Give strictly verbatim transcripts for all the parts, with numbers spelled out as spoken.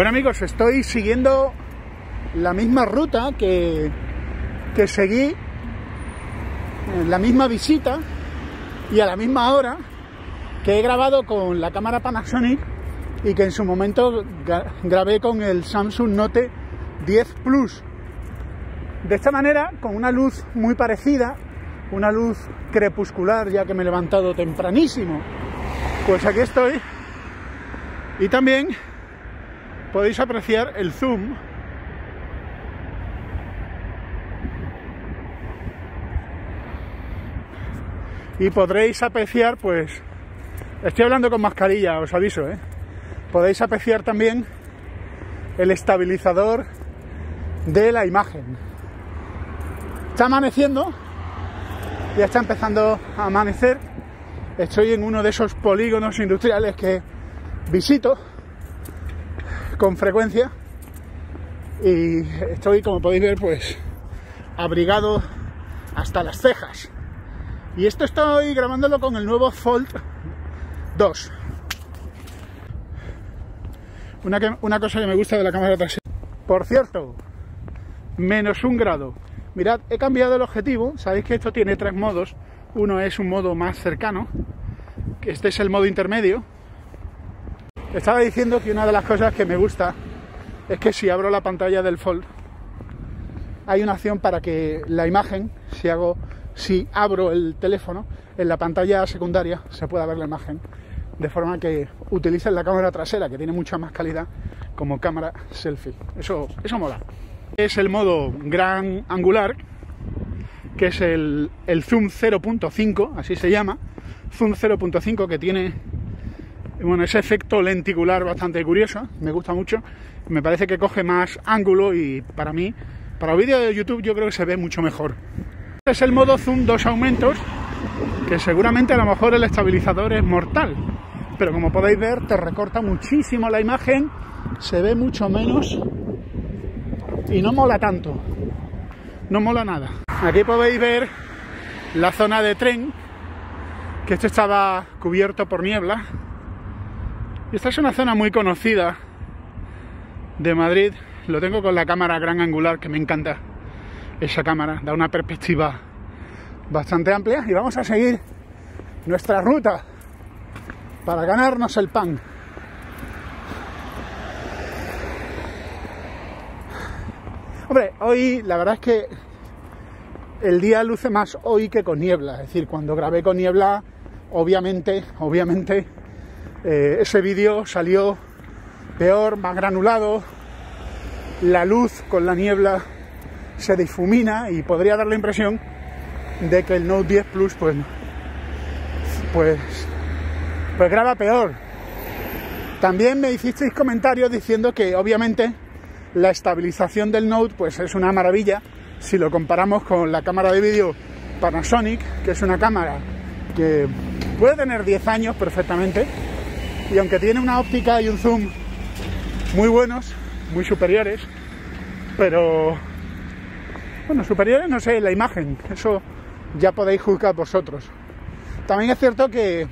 Bueno amigos, estoy siguiendo la misma ruta que, que seguí en la misma visita y a la misma hora que he grabado con la cámara Panasonic y que en su momento grabé con el Samsung Note diez Plus. De esta manera, con una luz muy parecida, una luz crepuscular, ya que me he levantado tempranísimo, pues aquí estoy. Y también podéis apreciar el zoom y podréis apreciar, pues estoy hablando con mascarilla, os aviso, ¿eh? Podéis apreciar también el estabilizador de la imagen. Está amaneciendo, ya está empezando a amanecer. Estoy en uno de esos polígonos industriales que visito con frecuencia y estoy, como podéis ver, pues abrigado hasta las cejas. Y esto estoy grabándolo con el nuevo Fold dos. Una, que, una cosa que me gusta de la cámara trasera. Por cierto, menos un grado. Mirad, he cambiado el objetivo. Sabéis que esto tiene tres modos. Uno es un modo más cercano, que este es el modo intermedio. Estaba diciendo que una de las cosas que me gusta es que si abro la pantalla del Fold, hay una opción para que la imagen, si hago, si abro el teléfono, en la pantalla secundaria se pueda ver la imagen, de forma que utilicen la cámara trasera, que tiene mucha más calidad, como cámara selfie. Eso, eso mola. Es el modo gran angular, que es el, el zoom cero punto cinco, así se llama, zoom cero punto cinco, que tiene, bueno, ese efecto lenticular bastante curioso, me gusta mucho, me parece que coge más ángulo y para mí, para vídeo de YouTube, yo creo que se ve mucho mejor. Este es el modo zoom dos aumentos, que seguramente a lo mejor el estabilizador es mortal, pero como podéis ver te recorta muchísimo la imagen, se ve mucho menos y no mola tanto, no mola nada. Aquí podéis ver la zona de tren, que esto estaba cubierto por niebla. Esta es una zona muy conocida de Madrid. Lo tengo con la cámara gran angular, que me encanta esa cámara, da una perspectiva bastante amplia. Y vamos a seguir nuestra ruta para ganarnos el pan. Hombre, hoy la verdad es que el día luce más hoy que con niebla. Es decir, cuando grabé con niebla, obviamente, obviamente eh, ese vídeo salió peor, más granulado. La luz con la niebla se difumina y podría dar la impresión de que el Note diez Plus pues, pues, pues graba peor. También me hicisteis comentarios diciendo que obviamente la estabilización del Note pues es una maravilla si lo comparamos con la cámara de vídeo Panasonic, que es una cámara que puede tener diez años perfectamente, y aunque tiene una óptica y un zoom muy buenos, muy superiores, pero bueno, superiores no sé, la imagen, eso ya podéis juzgar vosotros. También es cierto que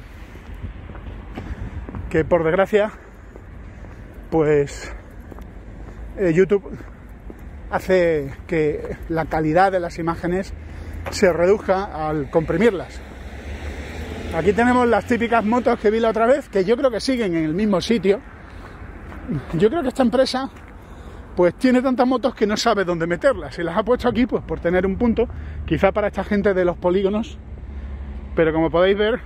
que por desgracia pues eh, YouTube hace que la calidad de las imágenes se reduzca al comprimirlas. Aquí tenemos las típicas motos que vi la otra vez, que yo creo que siguen en el mismo sitio. Yo creo que esta empresa pues tiene tantas motos que no sabe dónde meterlas y las ha puesto aquí pues por tener un punto, quizá para esta gente de los polígonos, pero como podéis ver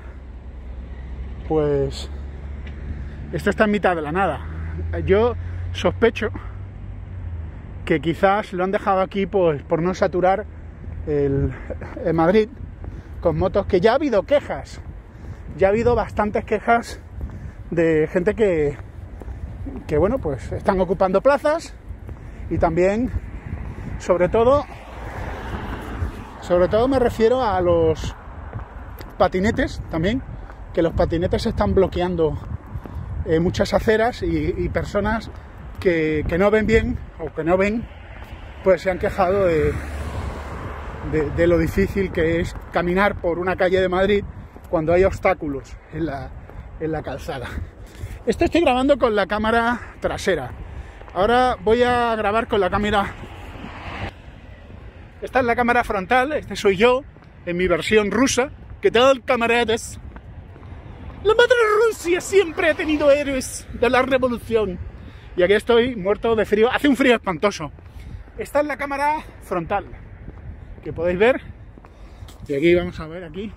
pues esto está en mitad de la nada. Yo sospecho que quizás lo han dejado aquí pues por no saturar el, el Madrid con motos, que ya ha habido quejas, ya ha habido bastantes quejas de gente que, que bueno, pues están ocupando plazas, y también, sobre todo, sobre todo me refiero a los patinetes también, que los patinetes están bloqueando eh, muchas aceras y, y personas que, que no ven bien o que no ven, pues se han quejado de, de, de lo difícil que es caminar por una calle de Madrid cuando hay obstáculos en la, en la calzada. Esto estoy grabando con la cámara trasera. Ahora voy a grabar con la cámara. Esta es la cámara frontal, este soy yo, en mi versión rusa. ¿Qué tal, camaradas? La madre Rusia siempre ha tenido héroes de la revolución. Y aquí estoy, muerto de frío. Hace un frío espantoso. Esta es la cámara frontal, que podéis ver. Y aquí vamos a ver, aquí.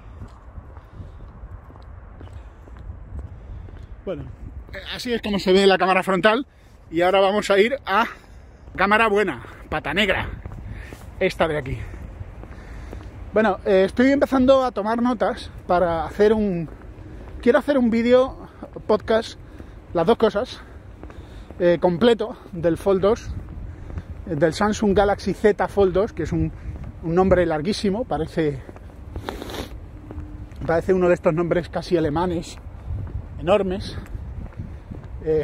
Bueno, así es como se ve la cámara frontal. Y ahora vamos a ir a cámara buena, pata negra. Esta de aquí. Bueno, eh, estoy empezando a tomar notas para hacer un... Quiero hacer un vídeo, podcast, las dos cosas, eh, completo del Fold dos, del Samsung Galaxy Z Fold dos, que es un, un nombre larguísimo, parece, parece uno de estos nombres casi alemanes, enormes, eh,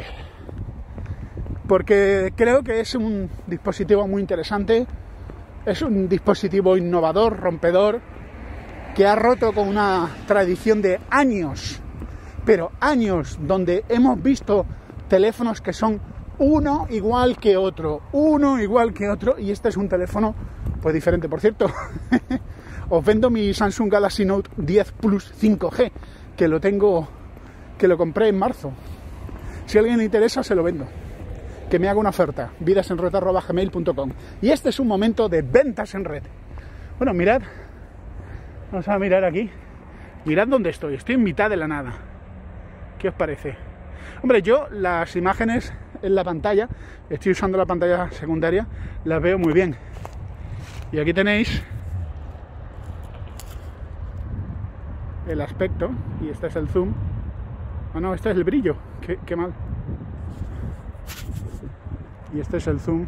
porque creo que es un dispositivo muy interesante, es un dispositivo innovador, rompedor, que ha roto con una tradición de años, pero años, donde hemos visto teléfonos que son uno igual que otro, uno igual que otro, y este es un teléfono pues diferente. Por cierto, os vendo mi Samsung Galaxy Note diez Plus cinco G, que lo tengo, que lo compré en marzo. Si a alguien le interesa, se lo vendo. Que me haga una oferta, vidasenred arroba gmail punto com. Y este es un momento de ventas en red. Bueno, mirad, vamos a mirar aquí. Mirad dónde estoy, estoy en mitad de la nada. ¿Qué os parece? Hombre, yo las imágenes en la pantalla, estoy usando la pantalla secundaria, las veo muy bien. Y aquí tenéis el aspecto, y este es el zoom. Ah, no, este es el brillo, qué, qué mal. Y este es el zoom.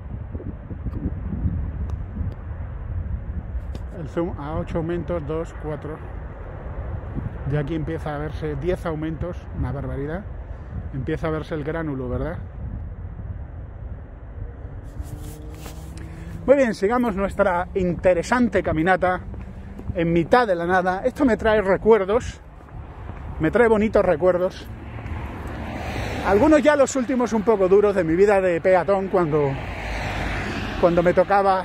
El zoom a ocho aumentos, dos, cuatro. De aquí empieza a verse diez aumentos, una barbaridad. Empieza a verse el gránulo, ¿verdad? Muy bien, sigamos nuestra interesante caminata en mitad de la nada. Esto me trae recuerdos, me trae bonitos recuerdos. Algunos ya los últimos un poco duros de mi vida de peatón, cuando, cuando me tocaba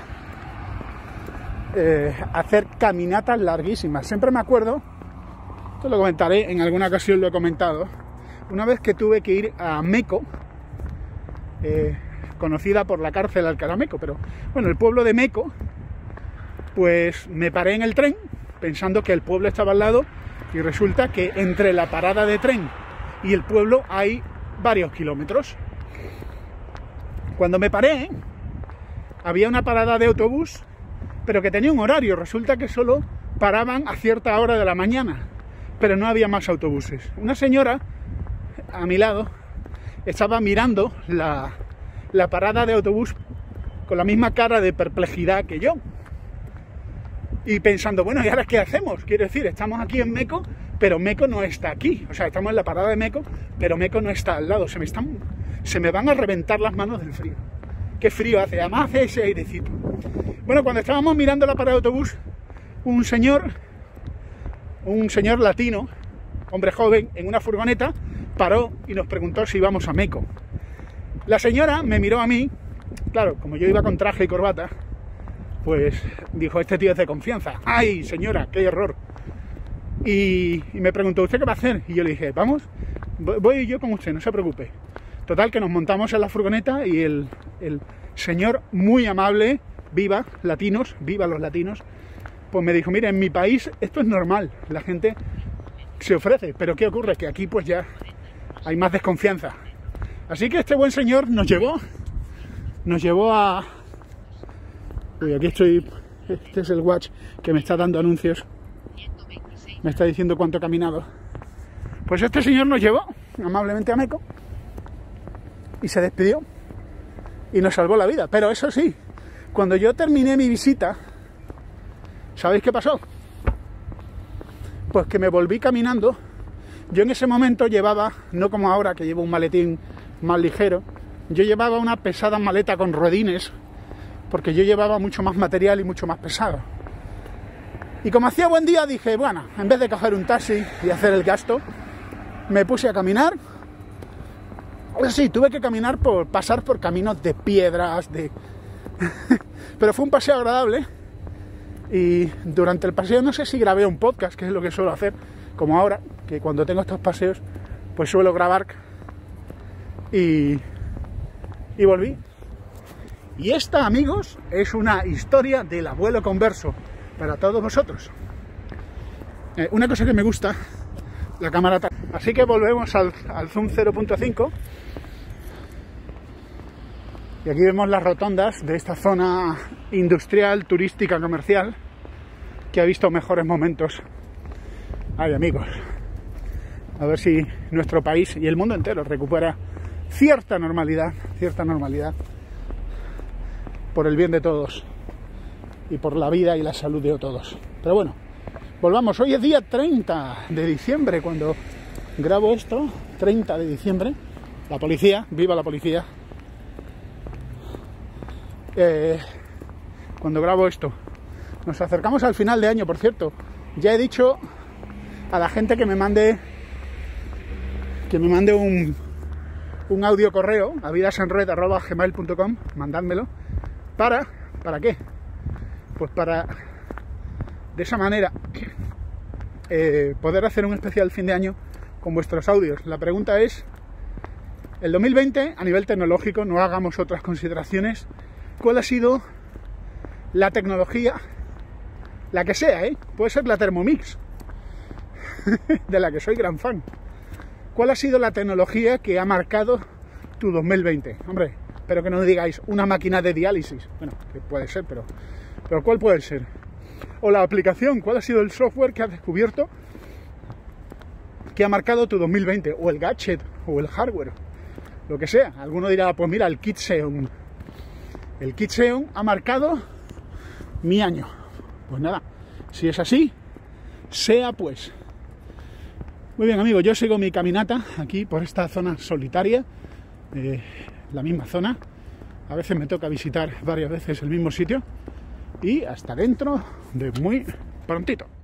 eh, hacer caminatas larguísimas. Siempre me acuerdo, esto lo comentaré, en alguna ocasión lo he comentado, una vez que tuve que ir a Meco, eh, conocida por la cárcel Alcalá Meco, pero bueno, el pueblo de Meco, pues me paré en el tren pensando que el pueblo estaba al lado, y resulta que entre la parada de tren y el pueblo hay varios kilómetros. Cuando me paré, había una parada de autobús, pero que tenía un horario. Resulta que solo paraban a cierta hora de la mañana, pero no había más autobuses. Una señora a mi lado estaba mirando la, la parada de autobús con la misma cara de perplejidad que yo, y pensando, bueno, ¿y ahora qué hacemos? Quiero decir, estamos aquí en Meco, pero Meco no está aquí. O sea, estamos en la parada de Meco, pero Meco no está al lado. Se me están, se me van a reventar las manos del frío. Qué frío hace, además hace ese airecito. Bueno, cuando estábamos mirando la parada de autobús, un señor, un señor latino, hombre joven, en una furgoneta, paró y nos preguntó si íbamos a Meco. La señora me miró a mí, claro, como yo iba con traje y corbata, pues dijo, este tío es de confianza. ¡Ay, señora, qué error! Y, y me preguntó, ¿usted qué va a hacer? Y yo le dije, vamos, voy yo con usted, no se preocupe. Total, que nos montamos en la furgoneta y el, el señor, muy amable, viva, latinos, viva los latinos, pues me dijo, mire, en mi país esto es normal, la gente se ofrece, pero ¿qué ocurre? Que aquí pues ya hay más desconfianza. Así que este buen señor nos llevó, nos llevó a... Uy, aquí estoy, este es el watch que me está dando anuncios, me está diciendo cuánto he caminado. Pues este señor nos llevó amablemente a Meco y se despidió y nos salvó la vida. Pero eso sí, cuando yo terminé mi visita, ¿sabéis qué pasó? Pues que me volví caminando. Yo en ese momento llevaba, no como ahora que llevo un maletín más ligero, yo llevaba una pesada maleta con ruedines, porque yo llevaba mucho más material y mucho más pesado. Y como hacía buen día, dije, bueno, en vez de coger un taxi y hacer el gasto, me puse a caminar Pues sí, tuve que caminar por pasar por caminos de piedras, de pero fue un paseo agradable. Y durante el paseo no sé si grabé un podcast, que es lo que suelo hacer, como ahora, que cuando tengo estos paseos, pues suelo grabar. Y, y volví. Y esta, amigos, es una historia del abuelo converso para todos vosotros. Eh, una cosa que me gusta, la cámara. Así que volvemos al, al zoom cero punto cinco. Y aquí vemos las rotondas de esta zona industrial, turística, comercial, que ha visto mejores momentos. Ay, amigos, a ver si nuestro país y el mundo entero recupera cierta normalidad, cierta normalidad, por el bien de todos y por la vida y la salud de todos. Pero bueno, volvamos. Hoy es día treinta de diciembre cuando grabo esto, treinta de diciembre. La policía, viva la policía. Eh, cuando grabo esto, nos acercamos al final de año, por cierto. Ya he dicho a la gente que me mande que me mande un, un audio correo a vidasenred arroba gmail punto com, mandádmelo. ¿Para? ¿Para qué? Pues para, de esa manera, eh, poder hacer un especial fin de año con vuestros audios. La pregunta es, el dos mil veinte, a nivel tecnológico, no hagamos otras consideraciones, ¿cuál ha sido la tecnología, la que sea, eh? Puede ser la Thermomix, de la que soy gran fan. ¿Cuál ha sido la tecnología que ha marcado tu dos mil veinte? Hombre, espero que no digáis una máquina de diálisis. Bueno, que puede ser, pero, pero ¿cuál puede ser? O la aplicación, ¿cuál ha sido el software que has descubierto que ha marcado tu dos mil veinte? O el gadget, o el hardware, lo que sea. Alguno dirá, pues mira, el kit Xeon. El kit Xeon ha marcado mi año. Pues nada, si es así, sea pues. Muy bien, amigos, yo sigo mi caminata aquí por esta zona solitaria, eh, la misma zona. A veces me toca visitar varias veces el mismo sitio. Y hasta dentro de muy prontito.